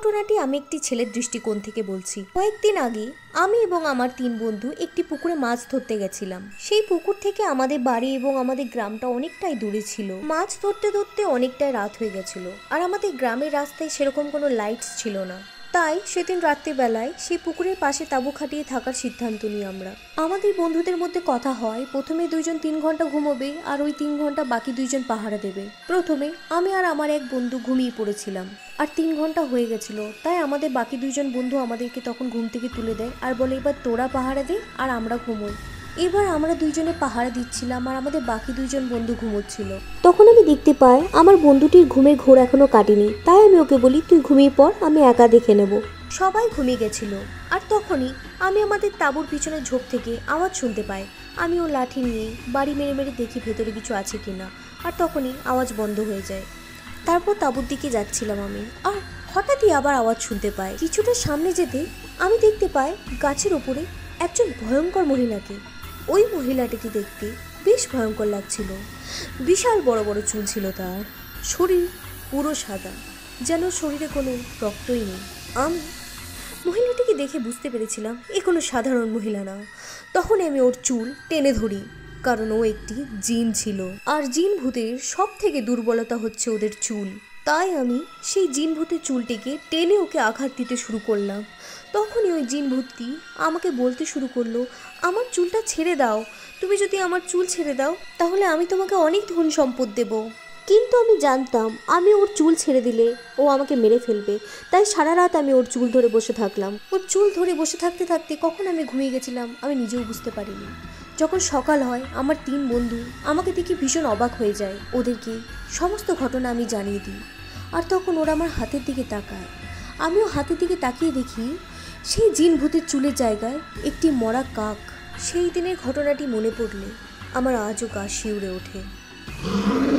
ঘটনাটি আমি একটি ছেলের দৃষ্টিকোণ থেকে বলছি। কয়েকদিন আগে আমি এবং আমার 3 বন্ধু একটি পুকুরে মাছ ধরতে গেছিলাম। সেই পুকুর থেকে আমাদের বাড়ি এবং আমাদের গ্রামটা অনেকটাই দূরে ছিল। মাছ ধরতে ধরতে অনেকটাই রাত হয়ে গেছিল, আর আমাদের গ্রামের রাস্তায় সেরকম কোনো লাইটস ছিল না। তাই সেদিন রাত্রিবেলায় সেই পুকুরের পাশে তাঁবু খাটিয়ে থাকার সিদ্ধান্ত নিই আমরা। আমাদের বন্ধুদের মধ্যে কথা হয় প্রথমে 2জন 3 ঘন্টা ঘুমোবে আর ওই 3 ঘন্টা বাকি 2জন পাহারা দেবে। প্রথমে আমি আর আমার এক বন্ধু ঘুমিয়ে পড়েছিলাম, আর 3 ঘন্টা হয়ে গেছিল। তাই আমাদের বাকি 2জন বন্ধু আমাদেরকে তখন ঘুম থেকে তুলে দেয় আর বলে, এবার তোরা পাহারা দে আর আমরা ঘুমোই। এবার আমরা 2জনে পাহারা দিচ্ছিলাম আর আমাদের বাকি 2জন বন্ধু ঘুমোচ্ছিল। তখন আমি দেখতে পাই আমার বন্ধুটির ঘুমের ঘোর এখনো কাটেনি। তাই আমি ওকে বলি, তুই ঘুমিয়ে পড়, আমি একা দেখে নেব। সবাই ঘুমিয়ে গেছিল, আর তখনই আমি আমাদের তাঁবুর পিছনের ঝোপ থেকে আওয়াজ শুনতে পাই। আমি ও লাঠি নিয়ে বাড়ি মেরে মেরে দেখি ভেতরে কিছু আছে কিনা, আর তখনই আওয়াজ বন্ধ হয়ে যায়। তারপর তাঁবুর দিকে যাচ্ছিলাম আমি, আর হঠাৎই আবার আওয়াজ শুনতে পাই। কিছুটা সামনে যেতে আমি দেখতে পাই গাছের ওপরে একজন ভয়ঙ্কর মহিলাকে। ওই মহিলাটিকে দেখতে বেশ ভয়ঙ্কর লাগছিল। বিশাল বড় বড় চুল ছিল তার, শরীর পুরো সাদা, যেন শরীরে কোনো রক্তই নেই। আমি মহিলাটিকে দেখে বুঝতে পেরেছিলাম এ কোনো সাধারণ মহিলা না। তখনই আমি ওর চুল টেনে ধরি, কারণ ও একটি জিন ছিল, আর জিন ভূতের সব থেকে দুর্বলতা হচ্ছে ওদের চুল। তাই আমি সেই জিন ভূতের চুলটিকে টেনে ওকে আঘাত দিতে শুরু করলাম। তখনই ওই জিন ভূতটি আমাকে বলতে শুরু করলো, আমার চুলটা ছেড়ে দাও, তুমি যদি আমার চুল ছেড়ে দাও তাহলে আমি তোমাকে অনেক ধন সম্পদ দেব। কিন্তু আমি জানতাম আমি ওর চুল ছেড়ে দিলে ও আমাকে মেরে ফেলবে। তাই সারা রাত আমি ওর চুল ধরে বসে থাকলাম। ওর চুল ধরে বসে থাকতে থাকতে কখন আমি ঘুমিয়ে গেছিলাম আমি নিজেও বুঝতে পারিনি। যখন সকাল হয় আমার 3 বন্ধু আমাকে দেখে ভীষণ অবাক হয়ে যায়। ওদেরকে সমস্ত ঘটনা আমি জানিয়ে দিই, আর তখন ওরা আমার হাতের দিকে তাকায়। আমিও হাতের দিকে তাকিয়ে দেখি সেই জিন ভূতের চুলের জায়গায় একটি মরা কাক। সেই দিনের ঘটনাটি মনে পড়লে আমার আজও গা শিউরে ওঠে।